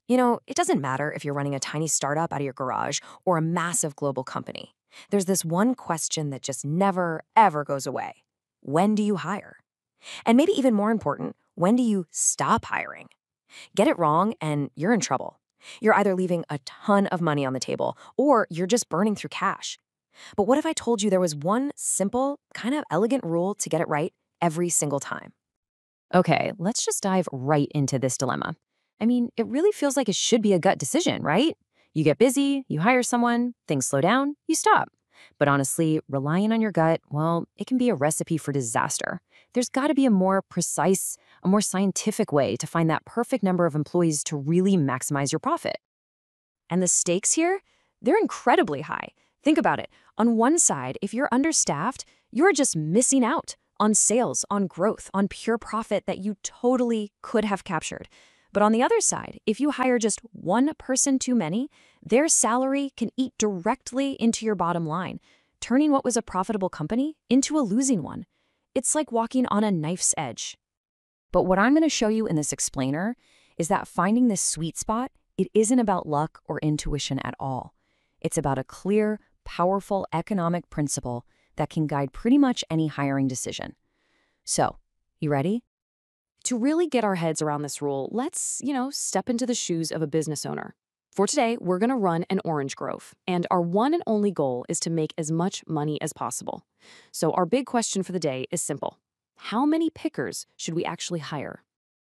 It doesn't matter if you're running a tiny startup out of your garage or a massive global company. There's this one question that just never, ever goes away. When do you hire? And maybe even more important, when do you stop hiring? Get it wrong and you're in trouble. You're either leaving a ton of money on the table or you're just burning through cash. But what if I told you there was one simple, kind of elegant rule to get it right every single time? Okay, let's just dive right into this dilemma. I mean, it really feels like it should be a gut decision, right? You get busy, you hire someone, things slow down, you stop. But honestly, relying on your gut, well, it can be a recipe for disaster. There's got to be a more precise, a more scientific way to find that perfect number of employees to really maximize your profit. And the stakes here, they're incredibly high. Think about it. On one side, if you're understaffed, you're just missing out on sales, on growth, on pure profit that you totally could have captured. But on the other side, if you hire just one person too many, their salary can eat directly into your bottom line, turning what was a profitable company into a losing one. It's like walking on a knife's edge. But what I'm going to show you in this explainer is that finding this sweet spot, it isn't about luck or intuition at all. It's about a clear, powerful economic principle that can guide pretty much any hiring decision. So, you ready? To really get our heads around this rule, let's, step into the shoes of a business owner. For today, we're going to run an orange grove, and our one and only goal is to make as much money as possible. So our big question for the day is simple. How many pickers should we actually hire?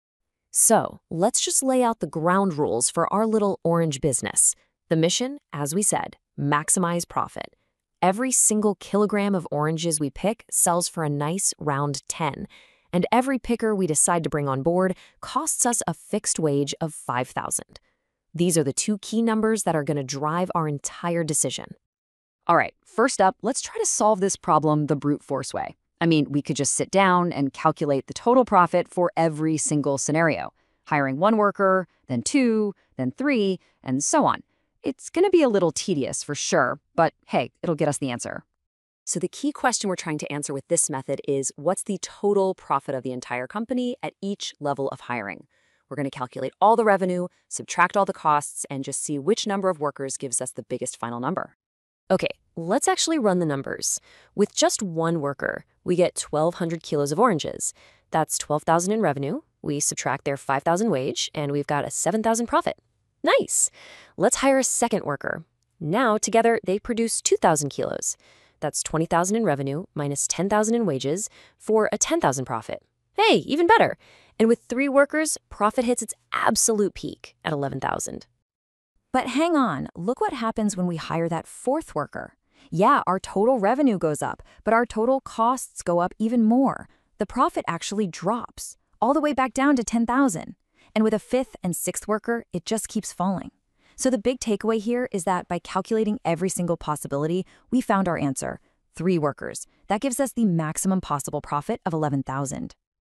So let's just lay out the ground rules for our little orange business. The mission, as we said, maximize profit. Every single kilogram of oranges we pick sells for a nice round 10, and every picker we decide to bring on board costs us a fixed wage of $5,000. These are the two key numbers that are going to drive our entire decision. All right, first up, let's try to solve this problem the brute force way. I mean, we could just sit down and calculate the total profit for every single scenario, hiring one worker, then two, then three, and so on. It's going to be a little tedious for sure, but hey, it'll get us the answer. So the key question we're trying to answer with this method is, what's the total profit of the entire company at each level of hiring? We're going to calculate all the revenue, subtract all the costs, and just see which number of workers gives us the biggest final number. Okay, let's actually run the numbers. With just one worker, we get 1,200 kilos of oranges. That's 12,000 in revenue. We subtract their 5,000 wage, and we've got a 7,000 profit. Nice! Let's hire a second worker. Now, together, they produce 2,000 kilos. That's 20,000 in revenue minus 10,000 in wages for a 10,000 profit. Hey, even better. And with three workers, profit hits its absolute peak at 11,000. But hang on, look what happens when we hire that fourth worker. Yeah, our total revenue goes up, but our total costs go up even more. The profit actually drops, all the way back down to 10,000. And with a fifth and sixth worker, it just keeps falling. So the big takeaway here is that by calculating every single possibility, we found our answer, 3 workers. That gives us the maximum possible profit of 11,000.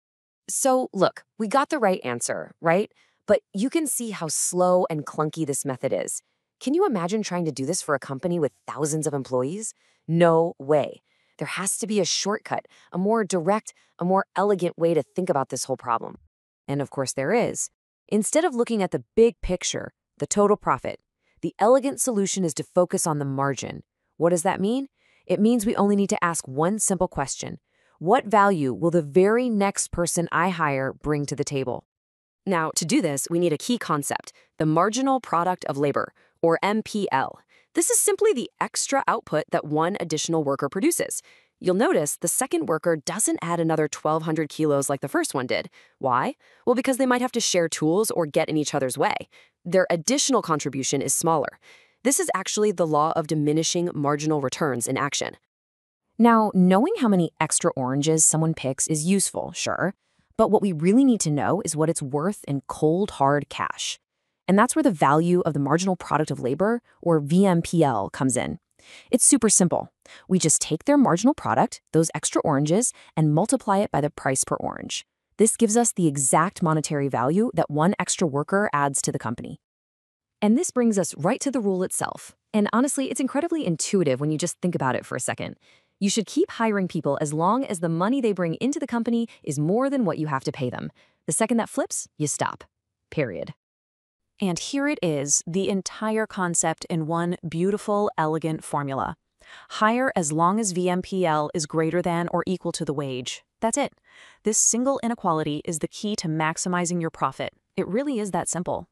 So look, we got the right answer, right? But you can see how slow and clunky this method is. Can you imagine trying to do this for a company with thousands of employees? No way. There has to be a shortcut, a more direct, a more elegant way to think about this whole problem. And of course there is. Instead of looking at the big picture, the total profit, the elegant solution is to focus on the margin. What does that mean? It means we only need to ask one simple question. What value will the very next person I hire bring to the table? Now, to do this, we need a key concept, the marginal product of labor, or MPL. This is simply the extra output that one additional worker produces. You'll notice the second worker doesn't add another 1,200 kilos like the first one did. Why? Well, because they might have to share tools or get in each other's way. Their additional contribution is smaller. This is actually the law of diminishing marginal returns in action. Now, knowing how many extra oranges someone picks is useful, sure, but what we really need to know is what it's worth in cold, hard cash. And that's where the value of the marginal product of labor, or VMPL, comes in. It's super simple. We just take their marginal product, those extra oranges, and multiply it by the price per orange. This gives us the exact monetary value that one extra worker adds to the company. And this brings us right to the rule itself. And honestly, it's incredibly intuitive when you just think about it for a second. You should keep hiring people as long as the money they bring into the company is more than what you have to pay them. The second that flips, you stop. Period. And here it is, the entire concept in one beautiful, elegant formula. Hire as long as VMPL is greater than or equal to the wage. That's it. This single inequality is the key to maximizing your profit. It really is that simple.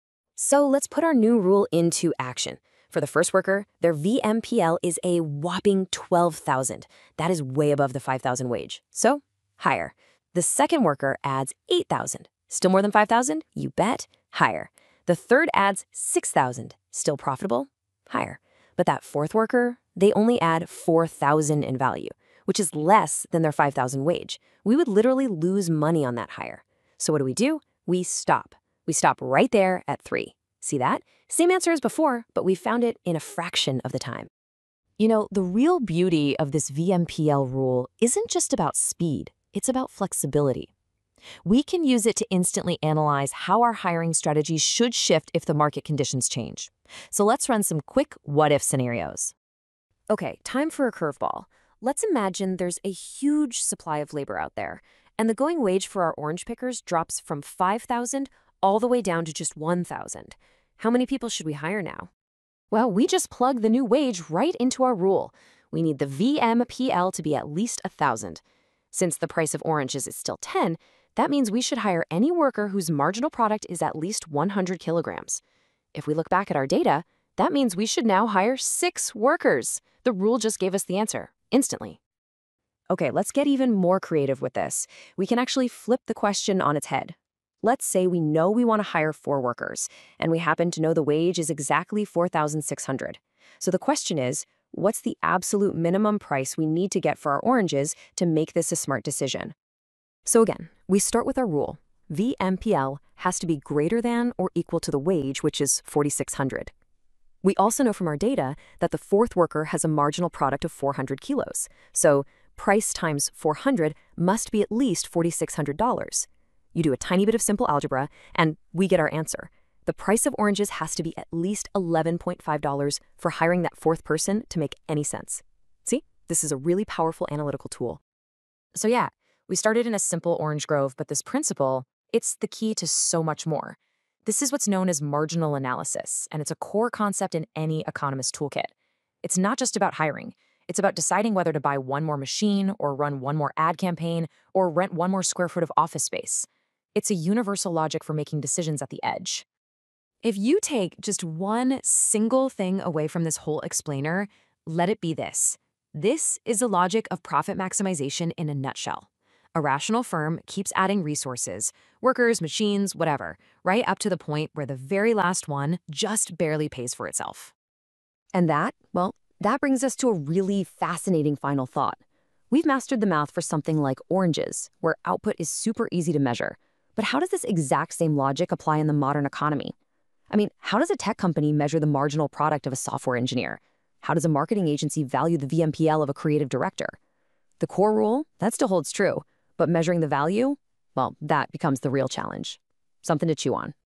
So let's put our new rule into action. For the first worker, their VMPL is a whopping 12,000. That is way above the 5,000 wage. So, hire. The second worker adds 8,000. Still more than 5,000? You bet. Hire. The third adds 6,000. Still profitable? Hire. But that fourth worker, they only add 4,000 in value, which is less than their 5,000 wage. We would literally lose money on that hire. So what do? We stop. We stop right there at 3. See that? Same answer as before, but we found it in a fraction of the time. You know, the real beauty of this VMPL rule isn't just about speed, it's about flexibility. We can use it to instantly analyze how our hiring strategies should shift if the market conditions change. So let's run some quick what-if scenarios. Okay, time for a curveball. Let's imagine there's a huge supply of labor out there, and the going wage for our orange pickers drops from 5,000 all the way down to just 1,000. How many people should we hire now? Well, we just plug the new wage right into our rule. We need the VMPL to be at least 1,000. Since the price of oranges is still 10, that means we should hire any worker whose marginal product is at least 100 kilograms. If we look back at our data, that means we should now hire 6 workers. The rule just gave us the answer, instantly. Okay, let's get even more creative with this. We can actually flip the question on its head. Let's say we know we want to hire 4 workers, and we happen to know the wage is exactly 4,600. So the question is, what's the absolute minimum price we need to get for our oranges to make this a smart decision? So again, we start with our rule. VMPL has to be greater than or equal to the wage, which is 4,600. We also know from our data that the fourth worker has a marginal product of 400 kilos. So price times 400 must be at least $4,600. You do a tiny bit of simple algebra, and we get our answer. The price of oranges has to be at least $11.5 for hiring that fourth person to make any sense. See, this is a really powerful analytical tool. So yeah, we started in a simple orange grove, but this principle, it's the key to so much more. This is what's known as marginal analysis, and it's a core concept in any economist toolkit. It's not just about hiring. It's about deciding whether to buy one more machine, or run one more ad campaign, or rent one more square foot of office space. It's a universal logic for making decisions at the edge. If you take just one single thing away from this whole explainer, let it be this. This is the logic of profit maximization in a nutshell. A rational firm keeps adding resources, workers, machines, whatever, right up to the point where the very last one just barely pays for itself. And that brings us to a really fascinating final thought. We've mastered the math for something like oranges, where output is super easy to measure. But how does this exact same logic apply in the modern economy? I mean, how does a tech company measure the marginal product of a software engineer? How does a marketing agency value the VMPL of a creative director? The core rule, that still holds true, but measuring the value, well, that becomes the real challenge. Something to chew on.